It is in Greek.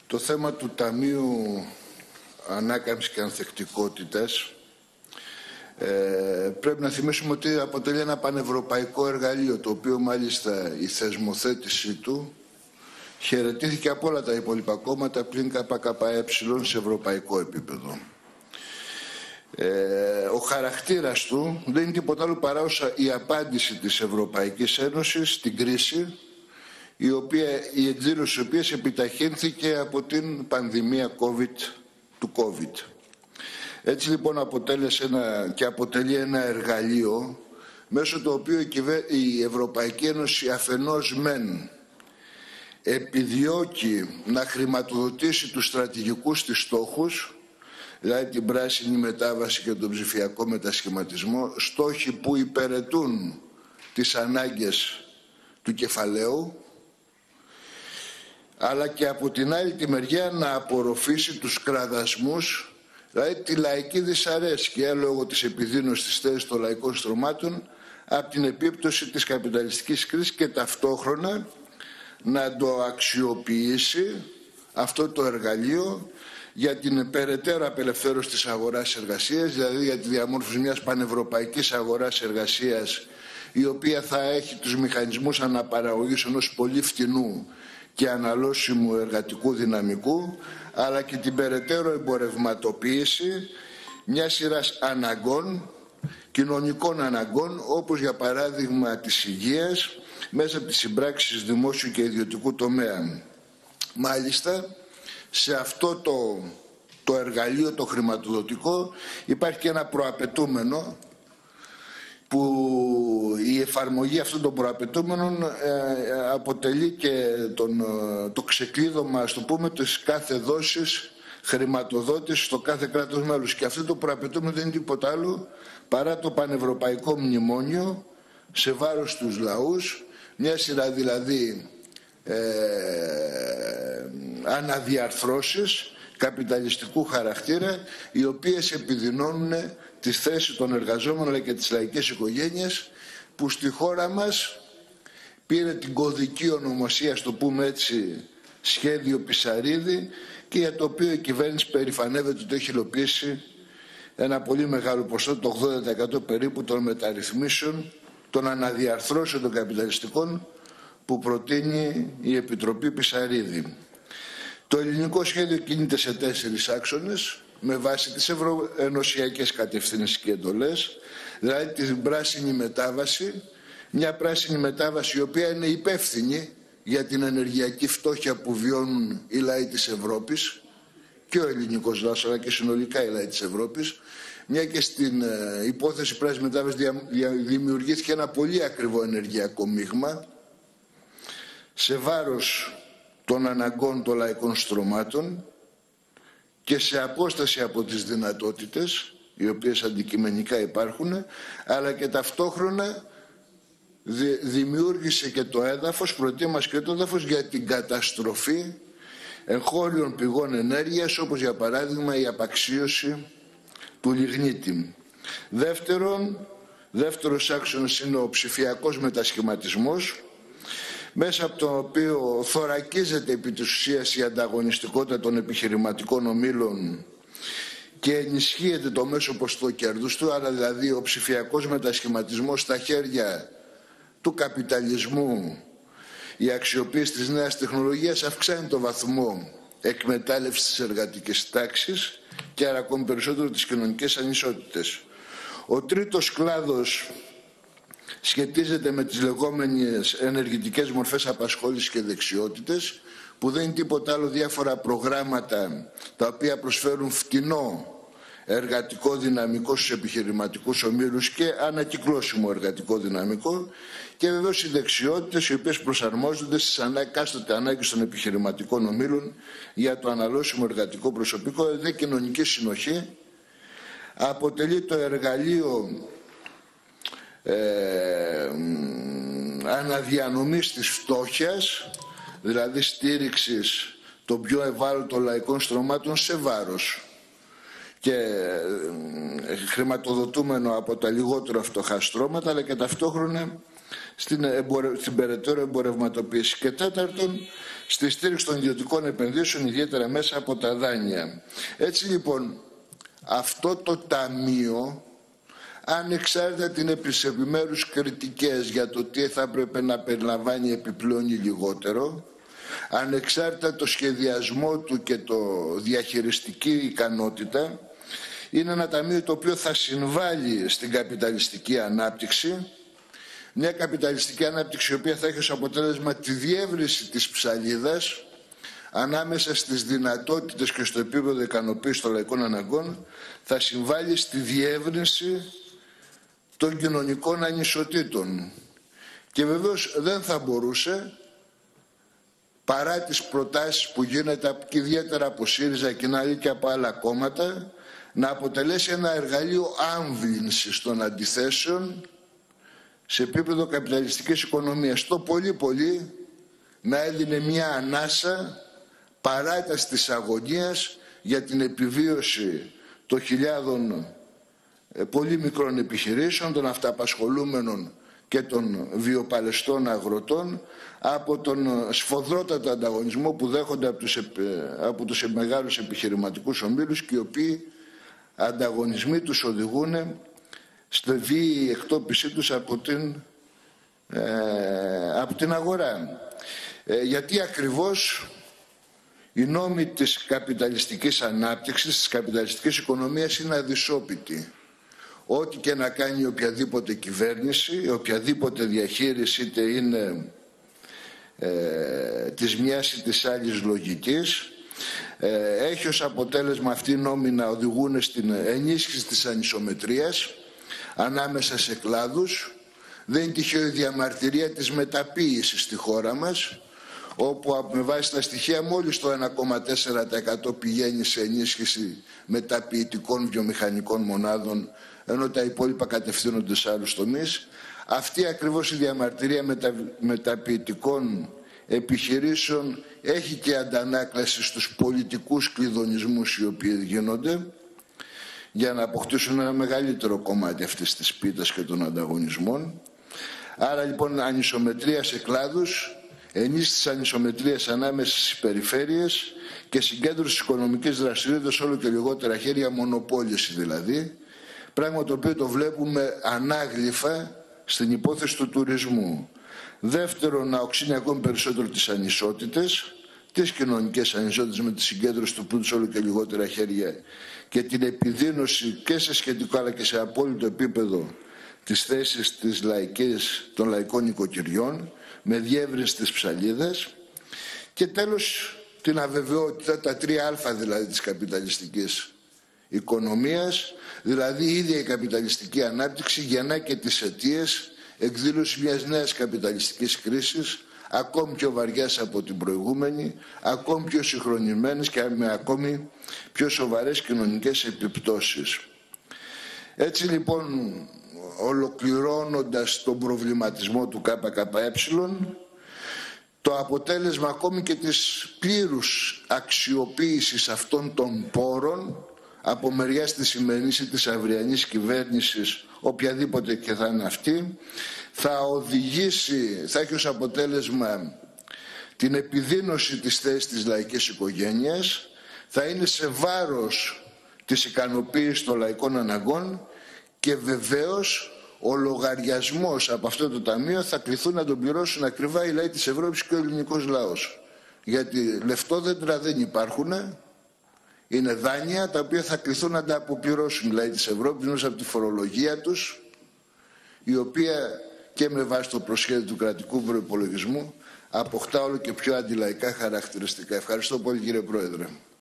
Το θέμα του Ταμείου Ανάκαμψης και Ανθεκτικότητας πρέπει να θυμίσουμε ότι αποτελεί ένα πανευρωπαϊκό εργαλείο, το οποίο μάλιστα η θεσμοθέτησή του χαιρετήθηκε από όλα τα υπόλοιπα κόμματα πλην ΚΚΕ σε ευρωπαϊκό επίπεδο. Ο χαρακτήρας του δεν είναι τίποτα άλλο παρά η απάντηση της Ευρωπαϊκής Ένωσης στην κρίση, η εκδήλωση της οποίας επιταχύνθηκε από την πανδημία του COVID. Έτσι λοιπόν αποτελεί ένα εργαλείο μέσω του οποίου η Ευρωπαϊκή Ένωση αφενός μεν επιδιώκει να χρηματοδοτήσει τους στρατηγικούς της στόχους, δηλαδή την πράσινη μετάβαση και τον ψηφιακό μετασχηματισμό, στόχοι που υπηρετούν τις ανάγκες του κεφαλαίου, αλλά και από την άλλη τη μεριά να απορροφήσει τους κραδασμούς, δηλαδή τη λαϊκή δυσαρέσκεια λόγω της επιδείνωσης της θέσης των λαϊκών στρωμάτων από την επίπτωση της καπιταλιστικής κρίσης, και ταυτόχρονα να το αξιοποιήσει αυτό το εργαλείο για την περαιτέρω απελευθέρωση της αγοράς εργασίας, δηλαδή για τη διαμόρφωση μιας πανευρωπαϊκής αγοράς εργασίας, η οποία θα έχει τους μηχανισμούς αναπαραγωγής ενός πολύ φτηνού και αναλώσιμου εργατικού δυναμικού, αλλά και την περαιτέρω εμπορευματοποίηση μιας σειράς αναγκών, κοινωνικών αναγκών, όπως για παράδειγμα της υγείας, μέσα από τις συμπράξεις δημόσιου και ιδιωτικού τομέα. Μάλιστα, σε αυτό το εργαλείο το χρηματοδοτικό υπάρχει και ένα προαπαιτούμενο, που η εφαρμογή αυτών των προαπαιτούμενων αποτελεί και το ξεκλείδωμα, ας το πούμε, της κάθε δόσης χρηματοδότηση στο κάθε κράτος μέλος. Και αυτό το προαπαιτούμενο δεν είναι τίποτα άλλο παρά το πανευρωπαϊκό μνημόνιο σε βάρος τους λαούς, μια σειρά δηλαδή αναδιαρθρώσεις καπιταλιστικού χαρακτήρα, οι οποίες επιδεινώνουν τη θέση των εργαζόμενων αλλά και τις λαϊκές οικογένειες, που στη χώρα μας πήρε την κωδική ονομασία, στο πούμε έτσι, σχέδιο Πισαρίδη, και για το οποίο η κυβέρνηση περηφανεύεται ότι έχει υλοποιήσει ένα πολύ μεγάλο ποσό, το 80% περίπου, των μεταρρυθμίσεων, των αναδιαρθρώσεων των καπιταλιστικών που προτείνει η Επιτροπή Πισαρίδη. Το ελληνικό σχέδιο κινείται σε 4 άξονες με βάση τις ευρωενωσιακές κατευθύνσεις και εντολές, δηλαδή την πράσινη μετάβαση, μια πράσινη μετάβαση η οποία είναι υπεύθυνη για την ενεργειακή φτώχεια που βιώνουν οι λαοί της Ευρώπης, και ο ελληνικός λαός αλλά και συνολικά οι λαοί της Ευρώπης, μια και στην υπόθεση πράσινη μετάβαση δημιουργήθηκε ένα πολύ ακριβό ενεργειακό μείγμα σε βάρος των αναγκών των λαϊκών στρωμάτων και σε απόσταση από τις δυνατότητες οι οποίες αντικειμενικά υπάρχουν, αλλά και ταυτόχρονα δημιούργησε και το έδαφος, προετοίμασε και το έδαφος για την καταστροφή εγχώριων πηγών ενέργειας, όπως για παράδειγμα η απαξίωση του λιγνίτη. Δεύτερος άξονας είναι ο ψηφιακός μετασχηματισμός, μέσα από το οποίο θωρακίζεται επί της ουσίας η ανταγωνιστικότητα των επιχειρηματικών ομίλων και ενισχύεται το μέσο ποσοστό κέρδους του, άρα δηλαδή ο ψηφιακός μετασχηματισμός στα χέρια του καπιταλισμού, η αξιοποίηση της νέας τεχνολογίας αυξάνει το βαθμό εκμετάλλευσης της εργατικής τάξης και άρα ακόμη περισσότερο τις κοινωνικές ανισότητες. Ο τρίτος κλάδος σχετίζεται με τις λεγόμενες ενεργητικές μορφές απασχόλησης και δεξιότητες, που δεν είναι τίποτα άλλο διάφορα προγράμματα τα οποία προσφέρουν φτηνό εργατικό δυναμικό στους επιχειρηματικούς ομίλους και ανακυκλώσιμο εργατικό δυναμικό, και βεβαίως οι δεξιότητες οι οποίες προσαρμόζονται στις εκάστοτε ανάγκες των επιχειρηματικών ομίλων για το αναλώσιμο εργατικό προσωπικό. Δηλαδή κοινωνική συνοχή αποτελεί το εργαλείο αναδιανομής της φτώχειας, δηλαδή στήριξης των πιο ευάλωτων λαϊκών στρωμάτων σε βάρος και χρηματοδοτούμενο από τα λιγότερο φτωχά στρώματα, αλλά και ταυτόχρονα στην περαιτέρω εμπορευματοποίηση. Και τέταρτον, στη στήριξη των ιδιωτικών επενδύσεων, ιδιαίτερα μέσα από τα δάνεια. Έτσι λοιπόν, αυτό το ταμείο, ανεξάρτητα τις επιμέρους κριτικές για το τι θα έπρεπε να περιλαμβάνει επιπλέον ή λιγότερο, ανεξάρτητα το σχεδιασμό του και το διαχειριστική ικανότητα, είναι ένα ταμείο το οποίο θα συμβάλλει στην καπιταλιστική ανάπτυξη, μια καπιταλιστική ανάπτυξη η οποία θα έχει ως αποτέλεσμα τη διεύρυνση της ψαλίδας ανάμεσα στις δυνατότητες και στο επίπεδο ικανοποίησης των λαϊκών αναγκών, θα συμβάλλει στη διεύρυνση των κοινωνικών ανισοτήτων. Και βεβαίως δεν θα μπορούσε, παρά τις προτάσεις που γίνεται και ιδιαίτερα από ΣΥΡΙΖΑ και από άλλα κόμματα, να αποτελέσει ένα εργαλείο άμβλυνσης των αντιθέσεων σε επίπεδο καπιταλιστικής οικονομίας. Το πολύ να έδινε μια ανάσα παράταση της αγωνίας για την επιβίωση των χιλιάδων πολύ μικρών επιχειρήσεων, των αυταπασχολούμενων και των βιοπαλαιστών αγροτών, από τον σφοδρότατο ανταγωνισμό που δέχονται από τους μεγάλους επιχειρηματικούς ομίλους, και οι οποίοι ανταγωνισμοί τους οδηγούν στη βίαιη εκτόπισή τους από την αγορά. Γιατί ακριβώς οι νόμοι της καπιταλιστικής ανάπτυξης, της καπιταλιστικής οικονομίας είναι αδυσόπιτοι. Ό,τι και να κάνει οποιαδήποτε κυβέρνηση, οποιαδήποτε διαχείριση, είτε είναι της μιας ή της άλλης λογικής, έχει ως αποτέλεσμα αυτοί οι νόμοι να οδηγούν στην ενίσχυση της ανισομετρίας ανάμεσα σε κλάδους. Δεν είναι τυχαίο η διαμαρτυρία της μεταποίησης στη χώρα μας, όπου με βάση τα στοιχεία μόλις το 1,4% πηγαίνει σε ενίσχυση μεταποιητικών βιομηχανικών μονάδων, ενώ τα υπόλοιπα κατευθύνονται σε άλλους τομείς. Αυτή ακριβώς η διαμαρτυρία μεταποιητικών επιχειρήσεων έχει και αντανάκλαση στους πολιτικούς κλειδονισμούς οι οποίοι γίνονται για να αποκτήσουν ένα μεγαλύτερο κομμάτι αυτής της πίτας και των ανταγωνισμών. Άρα λοιπόν ανισομετρία σε κλάδους, ενίσχυση της ανισομετρίας ανάμεσα στις περιφέρειες και συγκέντρωση της οικονομικής δραστηριότητας όλο και λιγότερα χέρια, μονοπόληση δηλαδή, πράγμα το οποίο το βλέπουμε ανάγλυφα στην υπόθεση του τουρισμού. Δεύτερον, να οξύνει ακόμη περισσότερο τις ανισότητες, τις κοινωνικές ανισότητες, με τη συγκέντρωση του πλούτου σε όλο και λιγότερα χέρια και την επιδείνωση και σε σχετικό αλλά και σε απόλυτο επίπεδο της θέσης των λαϊκών οικοκυριών, με διεύρυνση της ψαλίδας. Και τέλος, την αβεβαιότητα, τα 3α δηλαδή της καπιταλιστικής οικονομίας, δηλαδή η ίδια η καπιταλιστική ανάπτυξη γεννά και τις αιτίες εκδήλωση μιας νέας καπιταλιστικής κρίσης, ακόμη πιο βαριάς από την προηγούμενη, ακόμη πιο συγχρονισμένες και με ακόμη πιο σοβαρές κοινωνικές επιπτώσεις. Έτσι λοιπόν, ολοκληρώνοντας τον προβληματισμό του ΚΚΕ, το αποτέλεσμα ακόμη και της πλήρους αξιοποίησης αυτών των πόρων από μεριάς της σημερινής ή της αυριανής κυβέρνησης, οποιαδήποτε και θα είναι αυτή, θα οδηγήσει, θα έχει ως αποτέλεσμα την επιδείνωση της θέσης της λαϊκής οικογένειας, θα είναι σε βάρος της ικανοποίησης των λαϊκών αναγκών και βεβαίως ο λογαριασμός από αυτό το ταμείο θα κληθούν να τον πληρώσουν ακριβά οι λαοί της Ευρώπης και ο ελληνικός λαός. Γιατί λεφτόδεντρα δεν υπάρχουν, είναι δάνεια τα οποία θα κληθούν να τα αποπληρώσουν οι λαοί της Ευρώπης μέσα από τη φορολογία τους, η οποία και με βάση το προσχέδιο του κρατικού προϋπολογισμού αποκτά όλο και πιο αντιλαϊκά χαρακτηριστικά. Ευχαριστώ πολύ, κύριε Πρόεδρε.